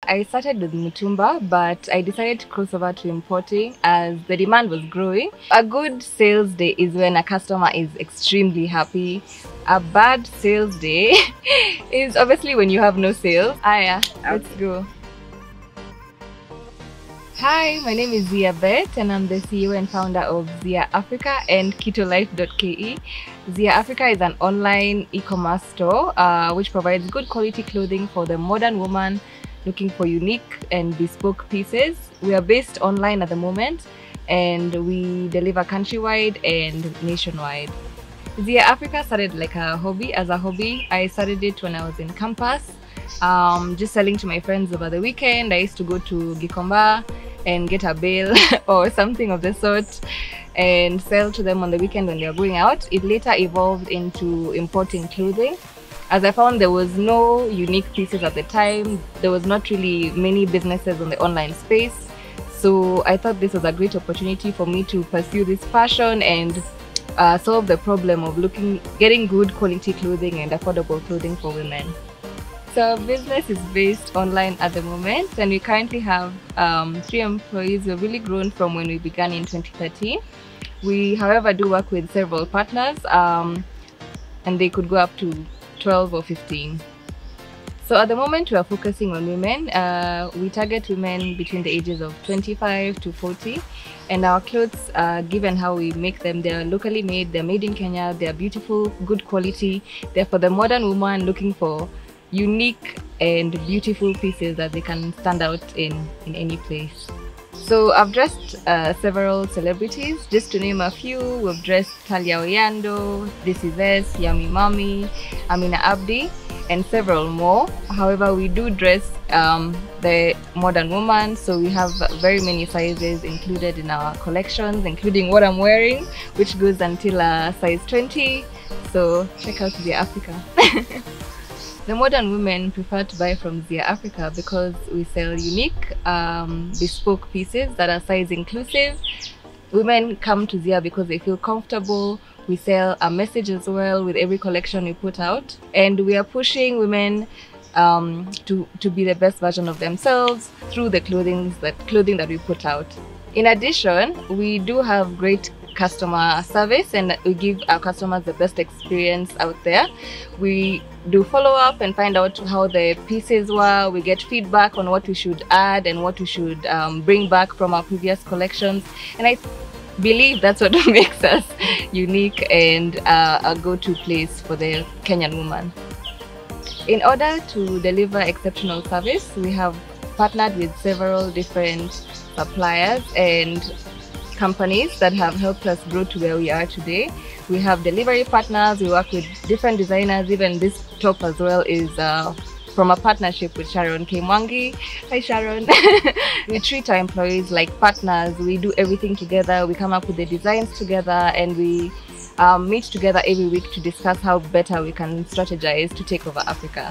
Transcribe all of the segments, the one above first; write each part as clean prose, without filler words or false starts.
I started with Mitumba, but I decided to cross over to importing as the demand was growing. A good sales day is when a customer is extremely happy. A bad sales day is obviously when you have no sales. Let's go. Hi, my name is Zia Bett and I'm the CEO and founder of Zia Africa and Keto Life.ke. Zia Africa is an online e-commerce store which provides good quality clothing for the modern woman looking for unique and bespoke pieces. We are based online at the moment and we deliver countrywide and nationwide. Zia Africa started like a hobby. As a hobby, I started it when I was in campus, just selling to my friends over the weekend. I used to go to Gikomba and get a bale or something of the sort and sell to them on the weekend when they were going out. It later evolved into importing clothing, as I found there was no unique pieces at the time. There was not really many businesses on the online space, so I thought this was a great opportunity for me to pursue this passion and solve the problem of getting good quality clothing and affordable clothing for women. So our business is based online at the moment and we currently have 3 employees. We've really grown from when we began in 2013. We, however, do work with several partners and they could go up to 12 or 15. So at the moment we are focusing on women. We target women between the ages of 25 to 40, and our clothes, given how we make them, they're locally made, they're made in Kenya, they're beautiful, good quality. They're for the modern woman looking for unique and beautiful pieces that they can stand out in any place. So I've dressed several celebrities. Just to name a few, we've dressed Talia Oyando, This Is S, Yummy Mommy, Amina Abdi, and several more. However, we do dress the modern woman, so we have very many sizes included in our collections, including what I'm wearing, which goes until size 20. So check out Zia Africa. The modern women prefer to buy from Zia Africa because we sell unique, bespoke pieces that are size inclusive. Women come to Zia because they feel comfortable. We sell a message as well with every collection we put out, and we are pushing women to be the best version of themselves through the clothing that we put out. In addition, we do have great customer service and we give our customers the best experience out there. We do follow up and find out how the pieces were. We get feedback on what we should add and what we should bring back from our previous collections, and I believe that's what makes us unique and a go-to place for the Kenyan woman. In order to deliver exceptional service, we have partnered with several different suppliers and companies that have helped us grow to where we are today. We have delivery partners, we work with different designers. Even this top as well is from a partnership with Sharon K. Mwangi. Hi Sharon. We treat our employees like partners. We do everything together. We come up with the designs together and we meet together every week to discuss how better we can strategize to take over Africa.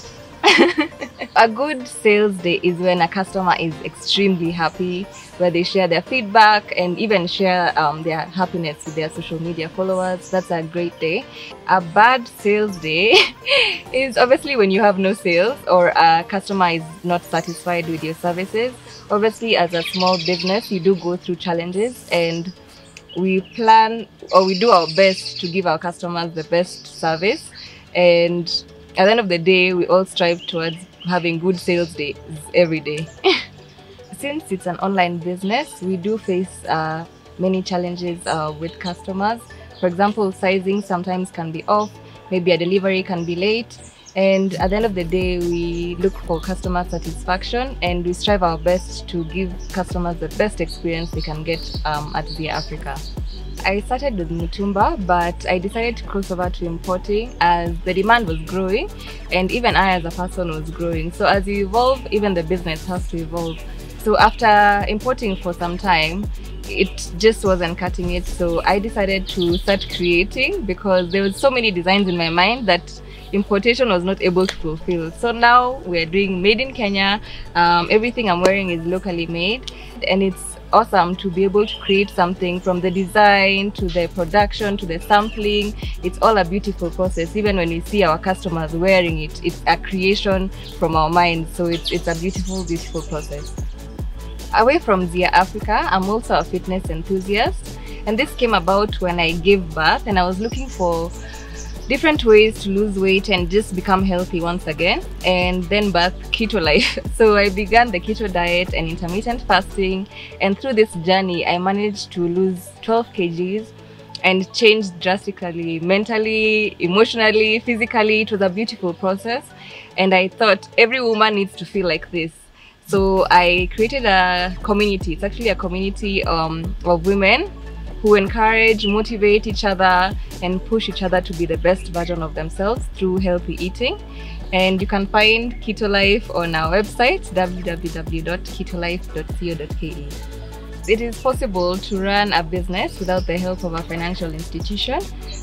A good sales day is when a customer is extremely happy, where they share their feedback and even share their happiness with their social media followers. That's a great day. A bad sales day is obviously when you have no sales or a customer is not satisfied with your services. Obviously, as a small business, you do go through challenges, and we plan or we do our best to give our customers the best service, and at the end of the day, we all strive towards having good sales days every day. Since it's an online business, we do face many challenges with customers. For example, sizing sometimes can be off, maybe a delivery can be late, and at the end of the day, we look for customer satisfaction and we strive our best to give customers the best experience they can get at Zia Africa. I started with Mitumba, but I decided to cross over to importing as the demand was growing and even I as a person was growing. So as you evolve, even the business has to evolve. So after importing for some time, it just wasn't cutting it. So I decided to start creating because there was so many designs in my mind that importation was not able to fulfill. So now we're doing made in Kenya. Everything I'm wearing is locally made and it's awesome to be able to create something from the design to the production to the sampling. It's all a beautiful process. Even when we see our customers wearing it, it's a creation from our minds. So it's a beautiful, beautiful process. Away from Zia Africa, I'm also a fitness enthusiast, and this came about when I gave birth and I was looking for different ways to lose weight and just become healthy once again, and then birth Keto Life. So I began the keto diet and intermittent fasting, and through this journey I managed to lose 12 kgs and changed drastically, mentally, emotionally, physically. It was a beautiful process, and I thought every woman needs to feel like this. So I created a community. It's actually a community of women who encourage, motivate each other and push each other to be the best version of themselves through healthy eating. And you can find Keto Life on our website, www.ketolife.co.ke. It is possible to run a business without the help of a financial institution.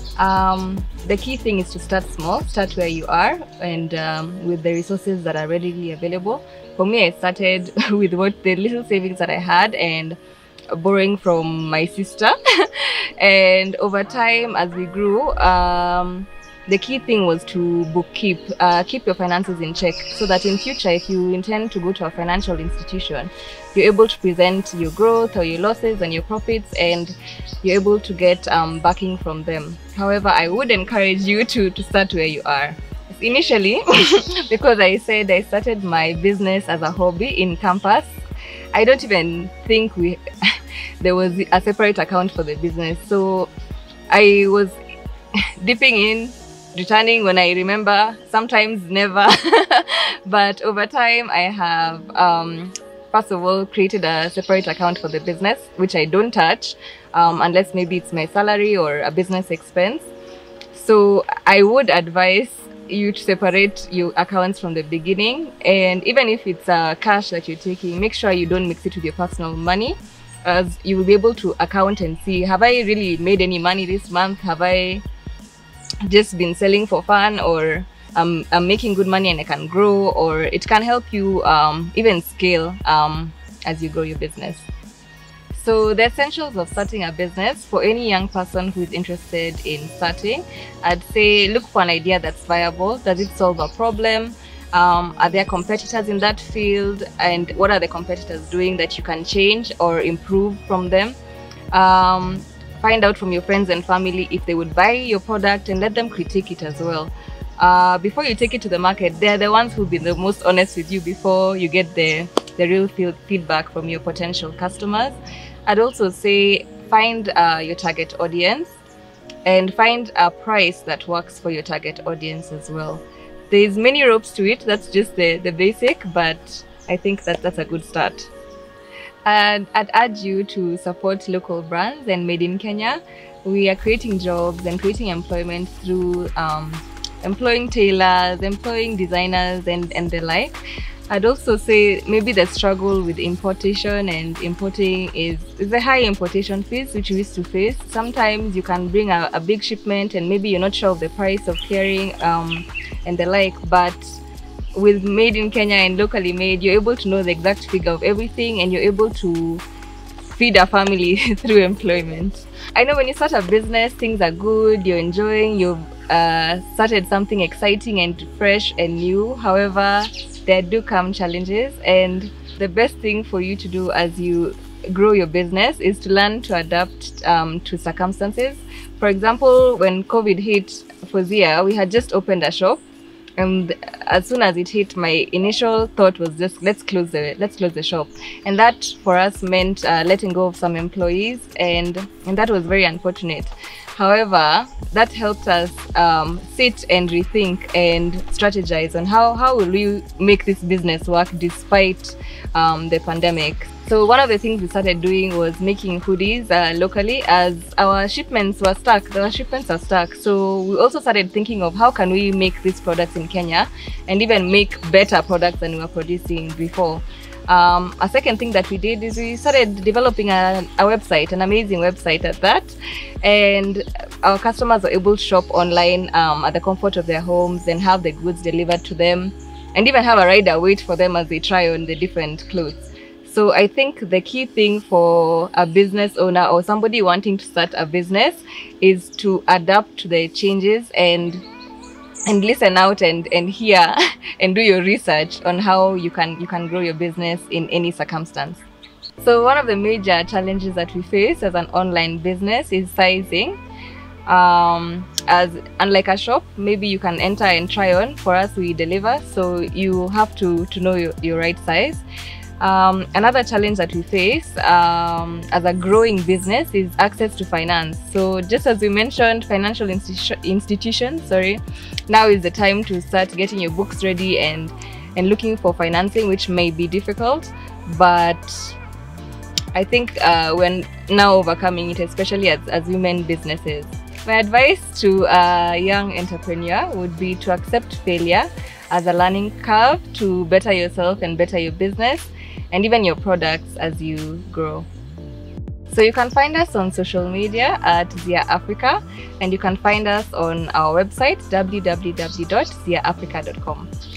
The key thing is to start small, start where you are, and with the resources that are readily available. For me, I started with the little savings that I had and borrowing from my sister. And over time, as we grew, the key thing was to keep your finances in check, so that in future, if you intend to go to a financial institution, you're able to present your growth or your losses and your profits, and you're able to get backing from them. However, I would encourage you to start where you are. Initially, because I said I started my business as a hobby in campus, I don't even think there was a separate account for the business. So I was dipping in, returning when I remember, sometimes never. But over time, I have first of all created a separate account for the business, which I don't touch unless maybe it's my salary or a business expense. So I would advise you to separate your accounts from the beginning, and even if it's cash that you're taking, make sure you don't mix it with your personal money, as you will be able to account and see, have I really made any money this month? Have I just been selling for fun, or I'm making good money and I can grow? Or it can help you even scale as you grow your business. So the essentials of starting a business for any young person who is interested in starting, I'd say look for an idea that's viable. Does it solve a problem? Are there competitors in that field? And what are the competitors doing that you can change or improve from them? Find out from your friends and family if they would buy your product, and let them critique it as well. Before you take it to the market, they're the ones who'll be the most honest with you before you get the real feedback from your potential customers. I'd also say find your target audience, and find a price that works for your target audience as well. There's many ropes to it. That's just the basic, but I think that's a good start. And I'd urge you to support local brands and Made in Kenya. We are creating jobs and creating employment through employing tailors, employing designers, and the like. I'd also say maybe the struggle with importation and importing is the high importation fees which we used to face. Sometimes you can bring a big shipment and maybe you're not sure of the price of carrying and the like, but with Made in Kenya and locally made, you're able to know the exact figure of everything, and you're able to feed a family through employment. I know when you start a business, things are good, you're enjoying, you've started something exciting and fresh and new. However, there do come challenges, and the best thing for you to do as you grow your business is to learn to adapt to circumstances. For example, when COVID hit for Zia, we had just opened a shop, and as soon as it hit, my initial thought was just let's close the shop, and that for us meant letting go of some employees, and that was very unfortunate. However, that helped us sit and rethink and strategize on how will we make this business work despite the pandemic. So one of the things we started doing was making hoodies locally, as our shipments were stuck. Our shipments are stuck. So we also started thinking of how can we make these products in Kenya and even make better products than we were producing before. A second thing that we did is we started developing a website, an amazing website at that, and our customers were able to shop online at the comfort of their homes and have the goods delivered to them, and even have a rider wait for them as they try on the different clothes. So I think the key thing for a business owner or somebody wanting to start a business is to adapt to the changes and listen out and hear and do your research on how you can grow your business in any circumstance. So one of the major challenges that we face as an online business is sizing. As unlike a shop, maybe you can enter and try on. For us, we deliver, so you have to know your right size. Another challenge that we face as a growing business is access to finance. So just as we mentioned, financial institutions, now is the time to start getting your books ready and looking for financing, which may be difficult, but I think we're now overcoming it, especially as women businesses. My advice to a young entrepreneur would be to accept failure as a learning curve to better yourself and better your business and even your products as you grow. So you can find us on social media at Zia Africa, and you can find us on our website www.ziaafrica.com.